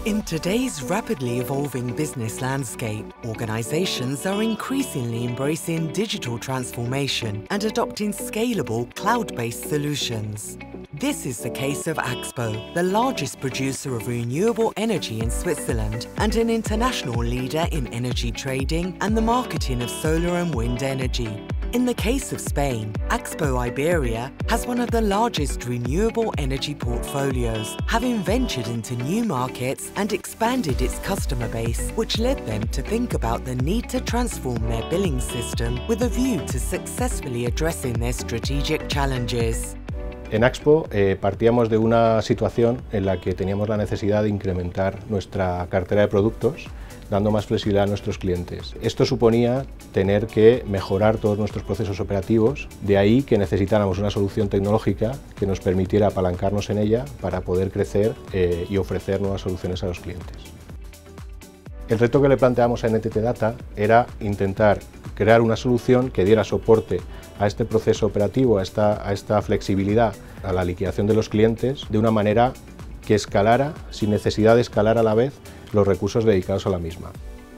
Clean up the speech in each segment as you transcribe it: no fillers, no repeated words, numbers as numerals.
In today's rapidly evolving business landscape, organizations are increasingly embracing digital transformation and adopting scalable, cloud-based solutions. This is the case of Axpo, the largest producer of renewable energy in Switzerland and an international leader in energy trading and the marketing of solar and wind energy. In the case of Spain, Axpo Iberia has one of the largest renewable energy portfolios, having ventured into new markets and expanded its customer base, which led them to think about the need to transform their billing system with a view to successfully addressing their strategic challenges. En Axpo partíamos de una situación en la que teníamos la necesidad de incrementar nuestra cartera de productos, dando más flexibilidad a nuestros clientes. Esto suponía tener que mejorar todos nuestros procesos operativos, de ahí que necesitáramos una solución tecnológica que nos permitiera apalancarnos en ella para poder crecer y ofrecer nuevas soluciones a los clientes. El reto que le planteamos a NTT Data era intentar crear una solución que diera soporte a este proceso operativo, a esta flexibilidad, a la liquidación de los clientes, de una manera que escalara, sin necesidad de escalar a la vez, los recursos dedicados a la misma.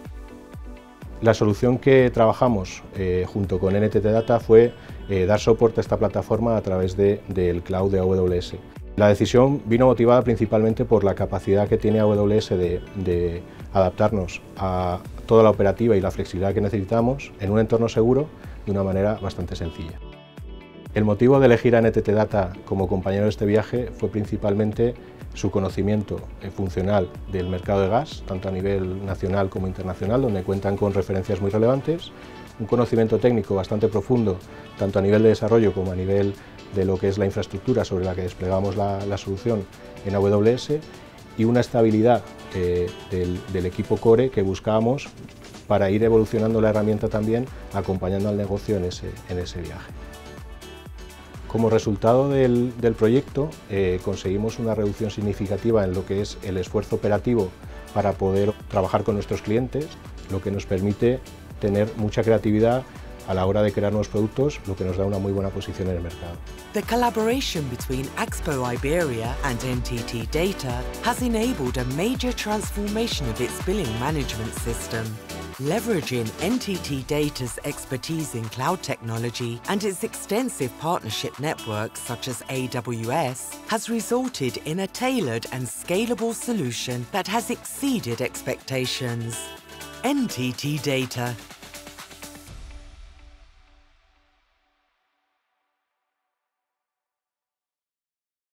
La solución que trabajamos junto con NTT Data fue dar soporte a esta plataforma a través del cloud de AWS. La decisión vino motivada principalmente por la capacidad que tiene AWS de adaptarnos a toda la operativa y la flexibilidad que necesitamos en un entorno seguro de una manera bastante sencilla. El motivo de elegir a NTT Data como compañero de este viaje fue principalmente su conocimiento funcional del mercado de gas, tanto a nivel nacional como internacional, donde cuentan con referencias muy relevantes, un conocimiento técnico bastante profundo, tanto a nivel de desarrollo como a nivel de lo que es la infraestructura sobre la que desplegamos la solución en AWS, y una estabilidad del equipo core que buscábamos para ir evolucionando la herramienta también, acompañando al negocio en ese viaje. Como resultado del proyecto conseguimos una reducción significativa en lo que es el esfuerzo operativo para poder trabajar con nuestros clientes, lo que nos permite tener mucha creatividad a la hora de crear nuevos productos, lo que nos da una muy buena posición en el mercado. The collaboration between Axpo Iberia and NTT Data has enabled a major transformation of its billing management system. Leveraging NTT Data's expertise in cloud technology and its extensive partnership networks such as AWS has resulted in a tailored and scalable solution that has exceeded expectations. NTT Data,